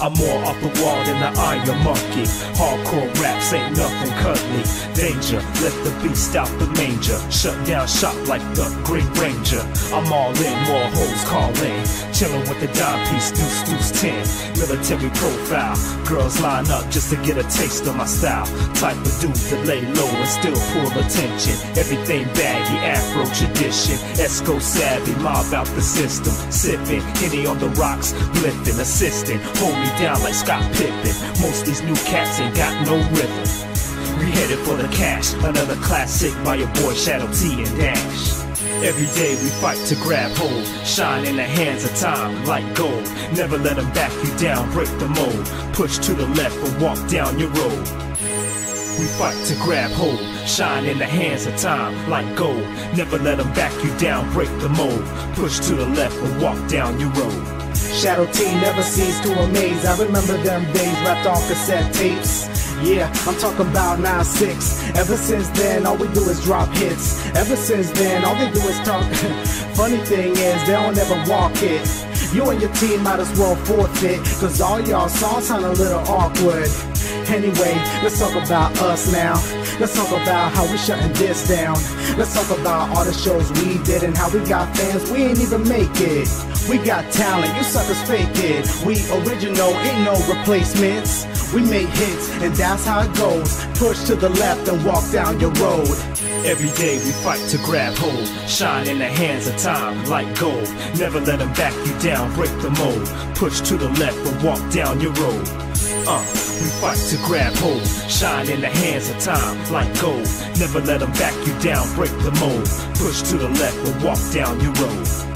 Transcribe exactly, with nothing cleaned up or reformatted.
I'm more off the wall than the Iron Monkey. Hardcore raps ain't nothing cuddly. Danger, let the beast out the manger. Shut down shop like the Great Ranger. I'm all in, more hoes call in. Chillin' with the dime piece, deuce, deuce, ten. Military profile, girls line up just to get a taste of my style. Type of dude that lay low and still pull attention. Everything baggy, Afro tradition. Esco savvy, mob out the system. Sippin', Henny on the rocks, lifting, assisting. Hold me down like Scott Pippen. Most these new cats ain't got no rhythm. We headed for the cash, another classic by your boy Shadow T and Dash. Every day we fight to grab hold, shine in the hands of time like gold. Never let them back you down, break the mold. Push to the left and walk down your road. We fight to grab hold, shine in the hands of time like gold. Never let them back you down, break the mold. Push to the left and walk down your road. Shadow T never ceased to amaze. I remember them days wrapped on cassette tapes. Yeah, I'm talking about nine six. Ever since then, all we do is drop hits. Ever since then, all they do is talk. Funny thing is, they don't ever walk it. You and your team might as well forfeit, cause all y'all songs sound a little awkward. Anyway, let's talk about us now. Let's talk about how we shutting this down. Let's talk about all the shows we did and how we got fans, we ain't even make it. We got talent, you suckers fake it. We original, ain't no replacements. We make hits, and that's how it goes. Push to the left and walk down your road. Every day we fight to grab hold, shine in the hands of time like gold. Never let them back you down, break the mold. Push to the left and walk down your road. Uh, we fight to grab hold, shine in the hands of time like gold. Never let them back you down, break the mold. Push to the left and walk down your road.